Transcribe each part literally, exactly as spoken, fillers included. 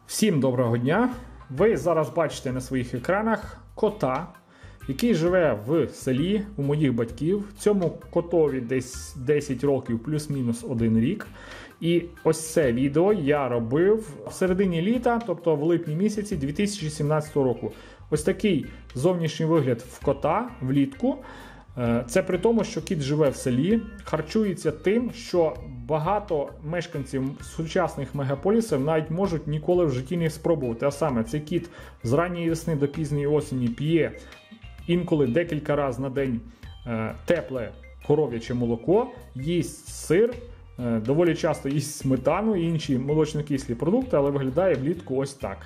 Всім доброго дня! Ви зараз бачите на своїх екранах кота, який живе в селі у моїх батьків. Цьому котові десь десять років плюс-мінус один рік. І ось це відео я робив в середині літа, тобто в липні місяці дві тисячі сімнадцятого року. Ось такий зовнішній вигляд в кота влітку. Це при тому, що кіт живе в селі, харчується тим, що багато мешканців сучасних мегаполісів навіть можуть ніколи в житті не спробувати. А саме, цей кіт з ранньої весни до пізньої осені п'є інколи декілька разів на день тепле коров'яче молоко, їсть сир, доволі часто їсть сметану і інші молочно-кислі продукти, але виглядає влітку ось так.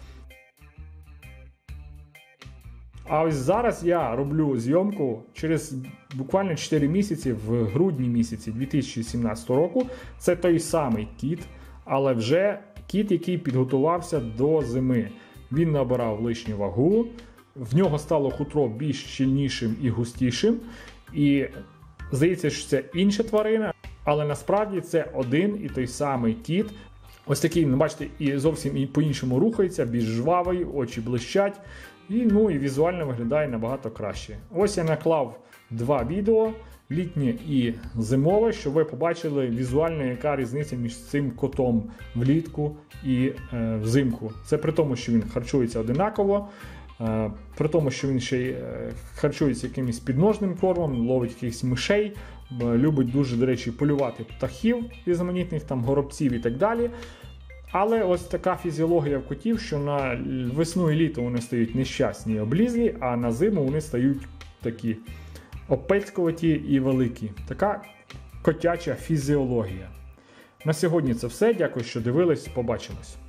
А ось зараз я роблю зйомку через буквально чотири місяці, в грудні місяці дві тисячі сімнадцятого року. Це той самий кіт, але вже кіт, який підготувався до зими. Він набирав лишню вагу, в нього стало хутро більш щільнішим і густішим. І здається, що це інша тварина, але насправді це один і той самий кіт. Ось такий, бачите, і зовсім і по-іншому рухається, більш жвавий, очі блищать. І, ну, і візуально виглядає набагато краще. Ось я наклав два відео, літнє і зимове, щоб ви побачили візуально, яка різниця між цим котом влітку і е, взимку. Це при тому, що він харчується одинаково, е, при тому, що він ще й е, харчується якимось підножним кормом, ловить якихось мишей, любить дуже, до речі, полювати птахів різноманітних, там, горобців і так далі. Але ось така фізіологія в котів, що на весну і літо вони стають нещасні і облізлі, а на зиму вони стають такі опецькуваті і великі. Така котяча фізіологія. На сьогодні це все. Дякую, що дивились. Побачимось.